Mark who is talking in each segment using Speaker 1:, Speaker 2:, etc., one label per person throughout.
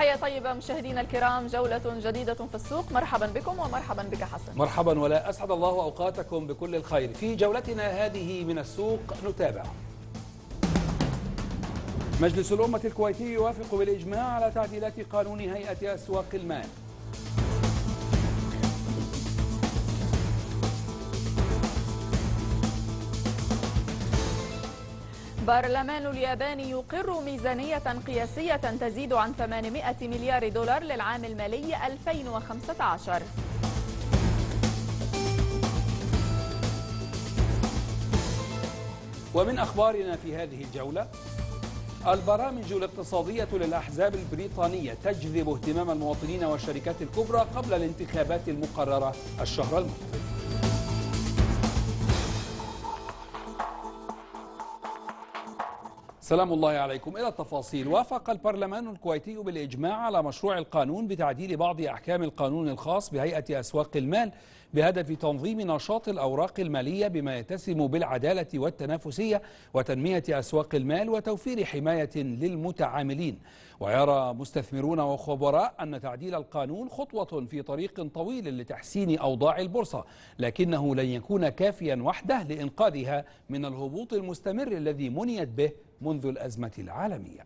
Speaker 1: تحية طيبة مشاهدينا الكرام، جولة جديدة في السوق. مرحبا بكم ومرحبا بك حسن.
Speaker 2: مرحبا ولا أسعد الله أوقاتكم بكل الخير. في جولتنا هذه من السوق نتابع: مجلس الأمة الكويتي يوافق بالإجماع على تعديلات قانون هيئة أسواق المال.
Speaker 1: برلمان اليابان يقر ميزانية قياسية تزيد عن 800 مليار دولار للعام المالي 2015.
Speaker 2: ومن أخبارنا في هذه الجولة: البرامج الاقتصادية للأحزاب البريطانية تجذب اهتمام المواطنين والشركات الكبرى قبل الانتخابات المقررة الشهر المقبل. سلام الله عليكم. إلى التفاصيل. وافق البرلمان الكويتي بالإجماع على مشروع القانون بتعديل بعض أحكام القانون الخاص بهيئة أسواق المال بهدف تنظيم نشاط الأوراق المالية بما يتسم بالعدالة والتنافسية وتنمية أسواق المال وتوفير حماية للمتعاملين. ويرى مستثمرون وخبراء أن تعديل القانون خطوة في طريق طويل لتحسين أوضاع البورصة، لكنه لن يكون كافيا وحده لإنقاذها من الهبوط المستمر الذي منيت به منذ الأزمة العالمية.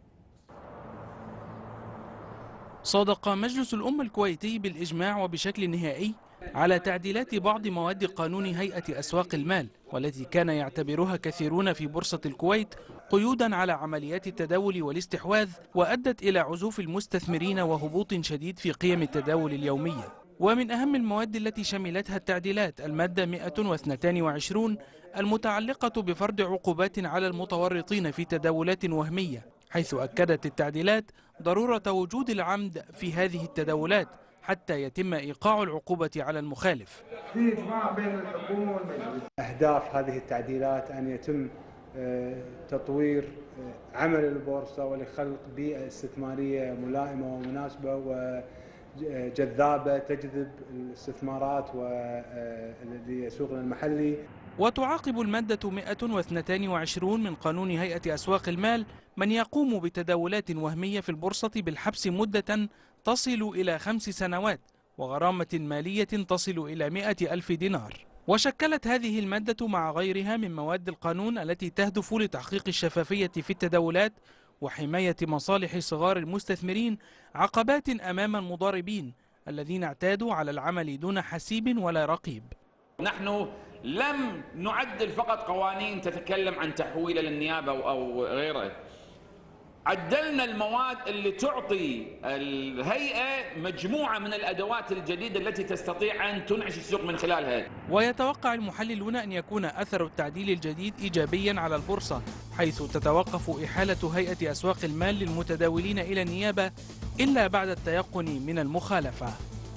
Speaker 3: صادق مجلس الأمة الكويتي بالإجماع وبشكل نهائي على تعديلات بعض مواد قانون هيئة أسواق المال، والتي كان يعتبرها كثيرون في بورصة الكويت قيودا على عمليات التداول والاستحواذ، وأدت إلى عزوف المستثمرين وهبوط شديد في قيم التداول اليومية. ومن أهم المواد التي شملتها التعديلات المادة 122 المتعلقة بفرض عقوبات على المتورطين في تداولات وهمية، حيث أكدت التعديلات ضرورة وجود العمد في هذه التداولات حتى يتم إيقاع العقوبة على المخالف.
Speaker 4: في إجماع بين الحكومة والمجلس. أهداف هذه التعديلات أن يتم تطوير عمل البورصة ولخلق بيئة استثمارية ملائمة ومناسبة وجذابة تجذب الاستثمارات لسوقنا المحلي.
Speaker 3: وتعاقب المادة 122 من قانون هيئة أسواق المال من يقوم بتداولات وهمية في البورصة بالحبس مدة تصل إلى 5 سنوات وغرامة مالية تصل إلى 100,000 دينار. وشكلت هذه المادة مع غيرها من مواد القانون التي تهدف لتحقيق الشفافية في التداولات وحماية مصالح صغار المستثمرين عقبات أمام المضاربين الذين اعتادوا على العمل دون حسيب ولا رقيب.
Speaker 5: نحن لم نعدل فقط قوانين تتكلم عن تحويل للنيابة أو غيره، عدلنا المواد اللي تعطي الهيئة مجموعة من الأدوات الجديدة التي تستطيع أن تنعش السوق من خلالها.
Speaker 3: ويتوقع المحللون أن يكون أثر التعديل الجديد إيجابيا على البورصة، حيث تتوقف إحالة هيئة أسواق المال للمتداولين إلى النيابة إلا بعد التيقن من المخالفة.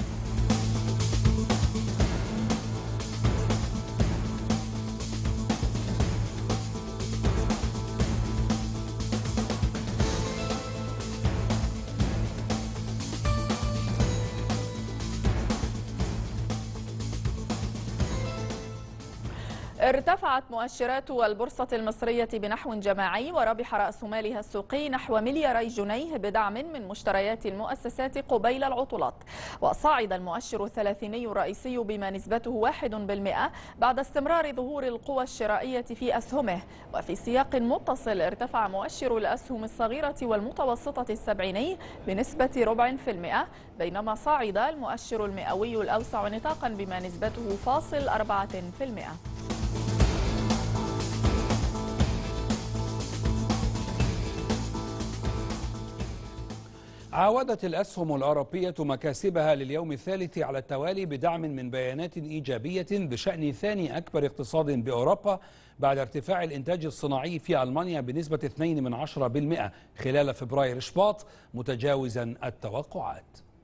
Speaker 1: ارتفعت مؤشرات البورصة المصرية بنحو جماعي، وربح رأس مالها السوقي نحو 2 جنيه بدعم من مشتريات المؤسسات قبيل العطلات. وصعد المؤشر الثلاثيني الرئيسي بما نسبته 1% بعد استمرار ظهور القوى الشرائية في أسهمه. وفي سياق متصل ارتفع مؤشر الأسهم الصغيرة والمتوسطة السبعيني بنسبة 0.4%، بينما صعد المؤشر المئوي الأوسع نطاقا بما نسبته 0.4%.
Speaker 2: عاودت الأسهم الأوروبية مكاسبها لليوم الثالث على التوالي بدعم من بيانات إيجابية بشأن ثاني أكبر اقتصاد بأوروبا بعد ارتفاع الإنتاج الصناعي في ألمانيا بنسبة 2% خلال فبراير شباط، متجاوزا التوقعات.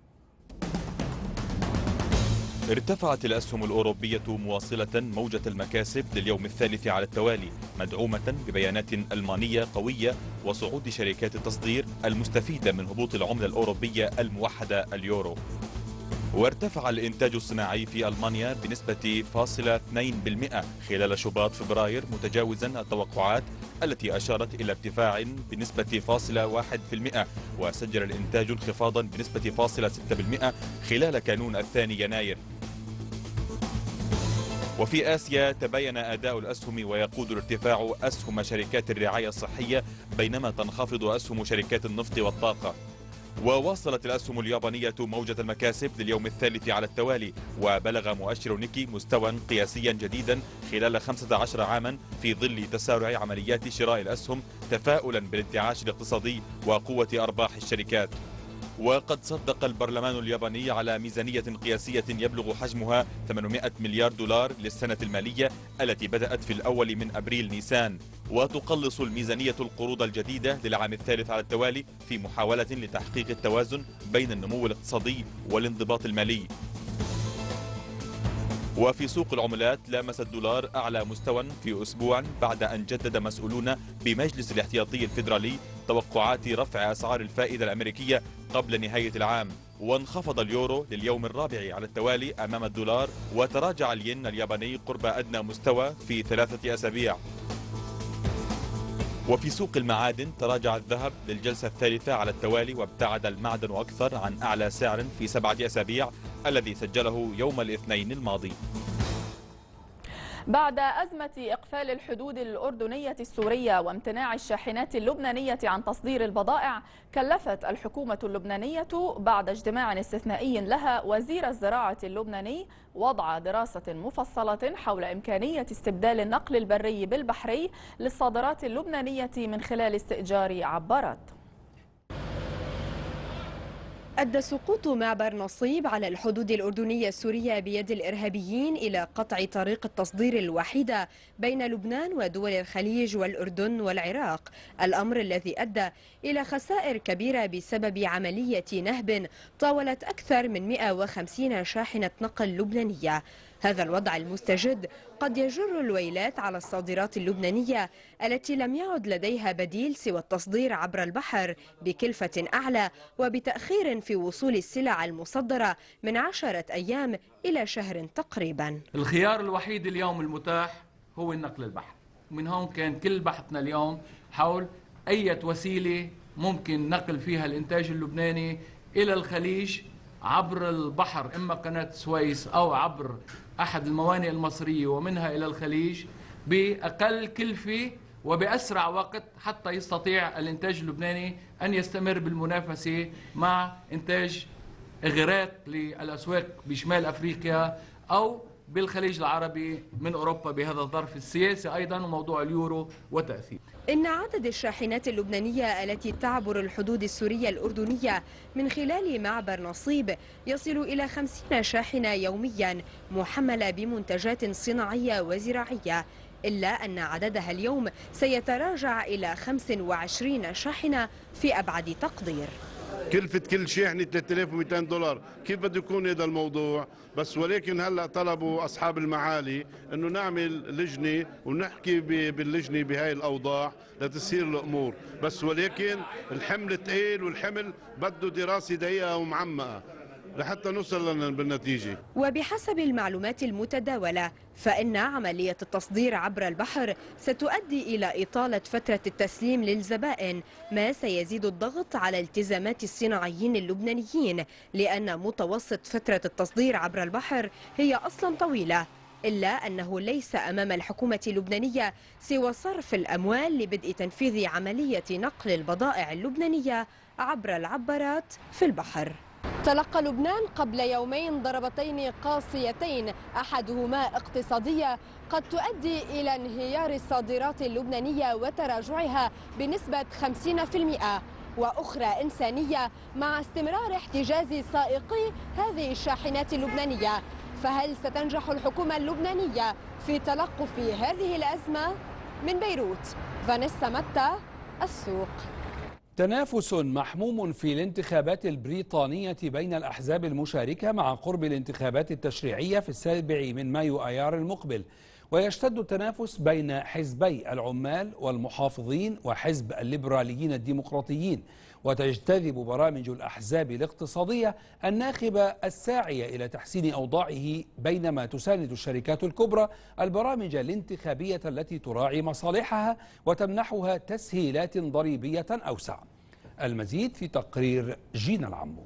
Speaker 6: ارتفعت الأسهم الأوروبية مواصلة موجة المكاسب لليوم الثالث على التوالي، مدعومة ببيانات ألمانية قوية وصعود شركات التصدير المستفيدة من هبوط العملة الأوروبية الموحدة اليورو. وارتفع الإنتاج الصناعي في ألمانيا بنسبة 0.2% خلال شباط فبراير، متجاوزا التوقعات التي أشارت إلى ارتفاع بنسبة 0.1%، وسجل الإنتاج انخفاضا بنسبة 0.6% خلال كانون الثاني يناير. وفي آسيا تباين أداء الأسهم ويقود الارتفاع أسهم شركات الرعاية الصحية، بينما تنخفض أسهم شركات النفط والطاقة. وواصلت الأسهم اليابانية موجة المكاسب لليوم الثالث على التوالي، وبلغ مؤشر نيكي مستوى قياسيا جديدا خلال 15 عاما في ظل تسارع عمليات شراء الأسهم، تفاؤلا بالانتعاش الاقتصادي وقوة أرباح الشركات. وقد صدق البرلمان الياباني على ميزانية قياسية يبلغ حجمها 800 مليار دولار للسنة المالية التي بدأت في الأول من أبريل نيسان، وتقلص الميزانية القروض الجديدة للعام الثالث على التوالي في محاولة لتحقيق التوازن بين النمو الاقتصادي والانضباط المالي. وفي سوق العملات لامس الدولار أعلى مستوى في أسبوع بعد أن جدد مسؤولون بمجلس الاحتياطي الفيدرالي توقعات رفع أسعار الفائدة الأمريكية قبل نهاية العام. وانخفض اليورو لليوم الرابع على التوالي أمام الدولار، وتراجع الين الياباني قرب أدنى مستوى في 3 أسابيع. وفي سوق المعادن تراجع الذهب للجلسة الثالثة على التوالي، وابتعد المعدن أكثر عن أعلى سعر في 7 أسابيع الذي سجله يوم الاثنين الماضي.
Speaker 1: بعد أزمة إقفال الحدود الأردنية السورية وامتناع الشاحنات اللبنانية عن تصدير البضائع، كلفت الحكومة اللبنانية بعد اجتماع استثنائي لها وزير الزراعة اللبناني وضع دراسة مفصلة حول إمكانية استبدال النقل البري بالبحري للصادرات اللبنانية من خلال استئجار عبارات.
Speaker 7: أدى سقوط معبر نصيب على الحدود الأردنية السورية بيد الإرهابيين إلى قطع طريق التصدير الوحيدة بين لبنان ودول الخليج والأردن والعراق، الأمر الذي أدى إلى خسائر كبيرة بسبب عملية نهب طاولت أكثر من 150 شاحنة نقل لبنانية. هذا الوضع المستجد قد يجر الويلات على الصادرات اللبنانية التي لم يعد لديها بديل سوى التصدير عبر البحر بكلفة أعلى وبتأخير في وصول السلع المصدرة من 10 أيام إلى شهر تقريبا.
Speaker 8: الخيار الوحيد اليوم المتاح هو النقل البحري، ومن هون كان كل بحثنا اليوم حول أي وسيلة ممكن نقل فيها الإنتاج اللبناني إلى الخليج عبر البحر، إما قناة السويس أو عبر أحد الموانئ المصرية ومنها إلى الخليج بأقل كلفة وبأسرع وقت، حتى يستطيع الإنتاج اللبناني أن يستمر بالمنافسة مع إنتاج إغراق للأسواق بشمال أفريقيا أو بالخليج العربي من أوروبا بهذا الظرف السياسي أيضا، وموضوع اليورو وتأثير.
Speaker 7: إن عدد الشاحنات اللبنانية التي تعبر الحدود السورية الأردنية من خلال معبر نصيب يصل إلى 50 شاحنة يوميا محملة بمنتجات صناعية وزراعية، إلا أن عددها اليوم سيتراجع إلى 25 شاحنة في أبعد تقدير.
Speaker 9: كلفة كل شاحنة 3200 دولار، كيف بده يكون هذا الموضوع؟ بس ولكن هلا طلبوا أصحاب المعالي أنه نعمل لجنة ونحكي باللجنة بهاي الأوضاع لتسير الأمور، بس ولكن الحمل ثقيل والحمل بده دراسة دقيقة ومعمقة لحتى نوصل بالنتيجة.
Speaker 7: وبحسب المعلومات المتداولة فإن عملية التصدير عبر البحر ستؤدي إلى إطالة فترة التسليم للزبائن، ما سيزيد الضغط على التزامات الصناعيين اللبنانيين، لأن متوسط فترة التصدير عبر البحر هي أصلا طويلة. إلا أنه ليس أمام الحكومة اللبنانية سوى صرف الأموال لبدء تنفيذ عملية نقل البضائع اللبنانية عبر العبارات في البحر. تلقى لبنان قبل يومين ضربتين قاسيتين، أحدهما اقتصادية قد تؤدي إلى انهيار الصادرات اللبنانية وتراجعها بنسبة 50%، وأخرى إنسانية مع استمرار احتجاز سائقي هذه الشاحنات اللبنانية. فهل ستنجح الحكومة اللبنانية في تلقف هذه الأزمة؟ من بيروت، فانيسا متى، السوق.
Speaker 2: تنافس محموم في الانتخابات البريطانية بين الأحزاب المشاركة مع قرب الانتخابات التشريعية في 7 من مايو آيار المقبل، ويشتد التنافس بين حزبي العمال والمحافظين وحزب الليبراليين الديمقراطيين، وتجتذب برامج الأحزاب الاقتصادية الناخبة الساعية إلى تحسين أوضاعه، بينما تساند الشركات الكبرى البرامج الانتخابية التي تراعي مصالحها وتمنحها تسهيلات ضريبية أوسع. المزيد في تقرير جينا العمو.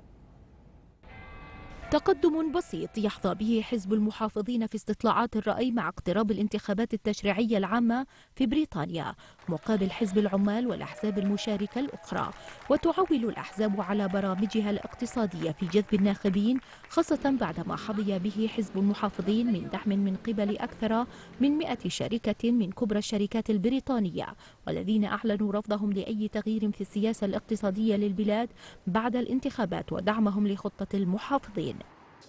Speaker 10: تقدم بسيط يحظى به حزب المحافظين في استطلاعات الرأي مع اقتراب الانتخابات التشريعية العامة في بريطانيا مقابل حزب العمال والأحزاب المشاركة الأخرى، وتعول الأحزاب على برامجها الاقتصادية في جذب الناخبين، خاصة بعدما حظي به حزب المحافظين من دعم من قبل أكثر من 100 شركة من كبرى الشركات البريطانية، والذين أعلنوا رفضهم لأي تغيير في السياسة الاقتصادية للبلاد بعد الانتخابات ودعمهم لخطة المحافظين.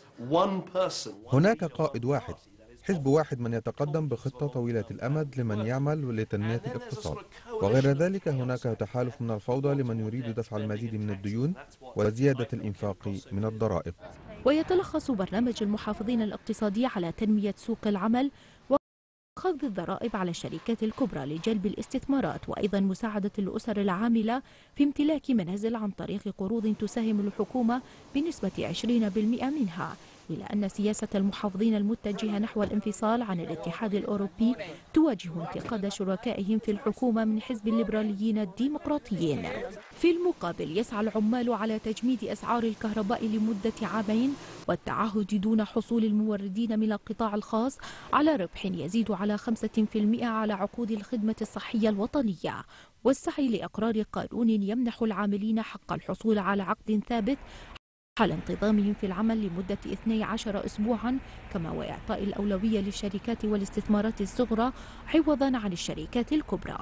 Speaker 11: هناك قائد واحد، حزب واحد من يتقدم بخطة طويلة الأمد لمن يعمل لتنمية الاقتصاد، وغير ذلك هناك تحالف من الفوضى لمن يريد دفع المزيد من الديون وزيادة الإنفاق من الضرائب.
Speaker 10: ويتلخص برنامج المحافظين الاقتصادي على تنمية سوق العمل وخفض الضرائب على الشركات الكبرى لجلب الاستثمارات، وأيضا مساعدة الأسر العاملة في امتلاك منازل عن طريق قروض تساهم الحكومة بنسبة 20% منها، إلى أن سياسة المحافظين المتجهة نحو الانفصال عن الاتحاد الأوروبي تواجه انتقاد شركائهم في الحكومة من حزب الليبراليين الديمقراطيين. في المقابل يسعى العمال على تجميد أسعار الكهرباء لمدة عامين والتعهد دون حصول الموردين من القطاع الخاص على ربح يزيد على 5% على عقود الخدمة الصحية الوطنية، والسعي لإقرار قانون يمنح العاملين حق الحصول على عقد ثابت حال انتظامهم في العمل لمدة 12 أسبوعا، كما وإعطاء الأولوية للشركات والاستثمارات الصغرى عوضا عن الشركات الكبرى.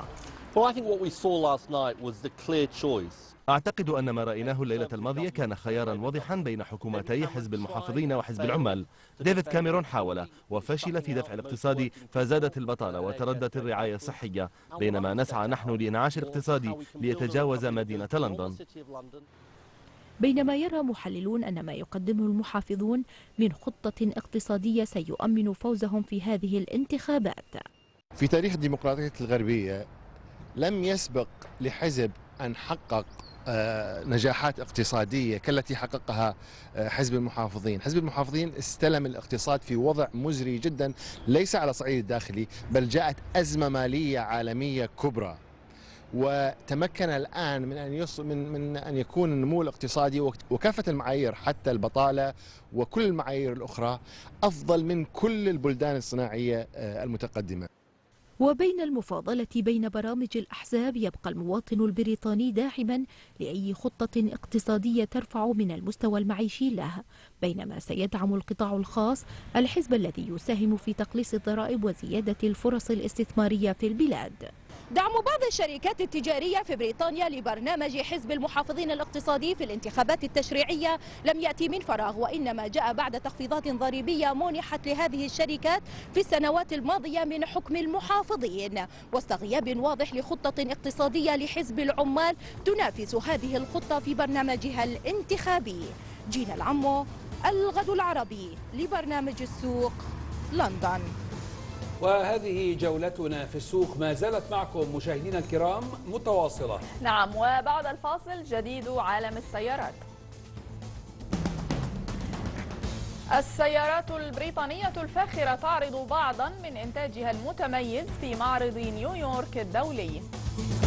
Speaker 12: أعتقد أن ما رأيناه الليلة الماضية كان خيارا واضحا بين حكومتي حزب المحافظين وحزب العمال. ديفيد كاميرون حاول وفشل في دفع الاقتصاد، فزادت البطالة وتردت الرعاية الصحية، بينما نسعى نحن لإنعاش الاقتصاد ليتجاوز مدينة لندن.
Speaker 10: بينما يرى محللون أن ما يقدمه المحافظون من خطة اقتصادية سيؤمن فوزهم في هذه الانتخابات.
Speaker 13: في تاريخ الديمقراطية الغربية لم يسبق لحزب أن حقق نجاحات اقتصادية كالتي حققها حزب المحافظين. حزب المحافظين استلم الاقتصاد في وضع مزري جدا، ليس على الصعيد الداخلي، بل جاءت أزمة مالية عالمية كبرى، وتمكن الآن من أن يكون النمو الاقتصادي وكافة المعايير حتى البطالة وكل المعايير الأخرى أفضل من كل البلدان الصناعية المتقدمة.
Speaker 10: وبين المفاضلة بين برامج الأحزاب يبقى المواطن البريطاني داعما لأي خطة اقتصادية ترفع من المستوى المعيشي له، بينما سيدعم القطاع الخاص الحزب الذي يساهم في تقليص الضرائب وزيادة الفرص الاستثمارية في البلاد.
Speaker 14: دعم بعض الشركات التجارية في بريطانيا لبرنامج حزب المحافظين الاقتصادي في الانتخابات التشريعية لم يأتي من فراغ، وإنما جاء بعد تخفيضات ضريبية منحت لهذه الشركات في السنوات الماضية من حكم المحافظين، وسط غياب واضح لخطة اقتصادية لحزب العمال تنافس هذه الخطة في برنامجها الانتخابي. جينا العمو، الغد العربي، لبرنامج السوق، لندن.
Speaker 2: وهذه جولتنا في السوق ما زالت معكم مشاهدينا الكرام متواصلة.
Speaker 1: نعم، وبعد الفاصل جديد عالم السيارات. السيارات البريطانية الفاخرة تعرض بعضا من إنتاجها المتميز في معرض نيويورك الدولي.